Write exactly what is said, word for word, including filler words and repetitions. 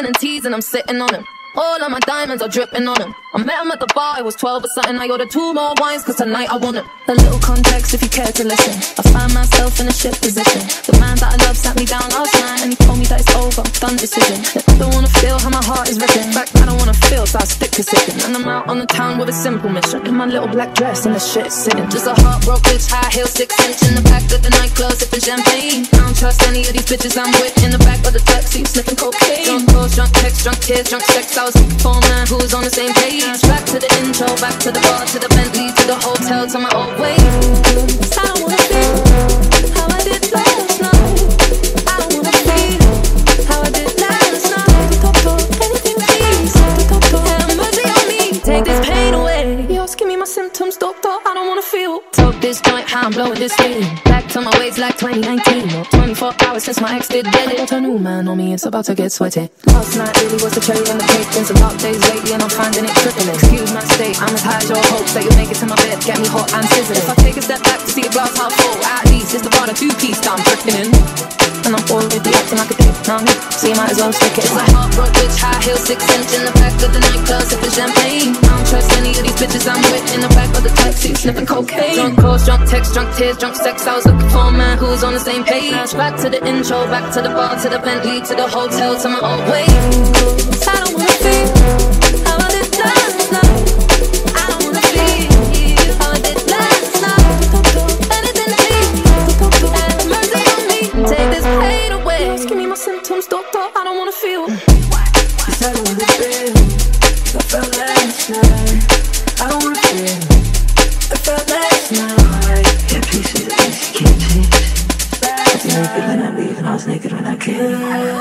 and T's and I'm sitting on them. All of my diamonds are dripping on them. I met him at the bar, I was twelve or something. I ordered two more wines cause tonight I want him. A little context if you care to listen. I find myself in a shit position. The man that I love sat me down last night and he told me that it's over, done decision. I don't wanna feel how my heart is ripping. In fact, I don't wanna feel, so I stick to sipping. And I'm out on the town with a simple mission. In my little black dress and the shit is sitting. Just a heartbroken bitch, high heel, six inch in the back of the nightclub, sipping champagne. I don't trust any of these bitches I'm with. In the back of the taxi, sniffing cocaine. Drunk calls, drunk texts, drunk tears, drunk sex. I was looking for a man who was on the same page. Back to the intro, back to the bar, to the Bentley, to the hotel, to my old way. I don't wanna feel how I did last night. I don't wanna feel how I did last night. Anything please, have mercy on me. Take this pain away. You're asking me my symptoms, doctor, I don't wanna feel. Took this joint, how I'm blowing this steam. Back to my ways like twenty nineteen. Or twenty-four hours since my ex did dead it. A new man on me, it's about to get sweaty. Last night really was the cherry on the cake. Been some dark days lately and I'm finding it crippling. Excuse my state, I'm as high as your hopes that you'll make it to my bed, get me hot and sizzling. If I take a step back to see a glass half full, at least it's the bar of two-piece that I'm drifting in. And I'm already acting like a dick, now me, so you might as well stick it. It's a heartbroken bitch, high heel, six inch in the back of the nightclub, sipping champagne. I don't trust any of these bitches I'm with. In the back of the taxi, sniffing cocaine. Drunk calls, drunk texts, drunk tears, drunk sex. I was looking for a man who was on the same page. Back to the intro, back to the bar, to the Bentley, to the hotel, to my old way. I don't wanna feel how I did last night. I don't wanna feel how I did last night. Anything please, have mercy on me. Take this pain away. Just give me my symptoms, doctor, I don't wanna feel. Yes, I don't wanna feel I felt last night. I don't wanna feel I felt last night. Yeah, pieces of things you can't change. I was naked when I leave and I was naked when I came.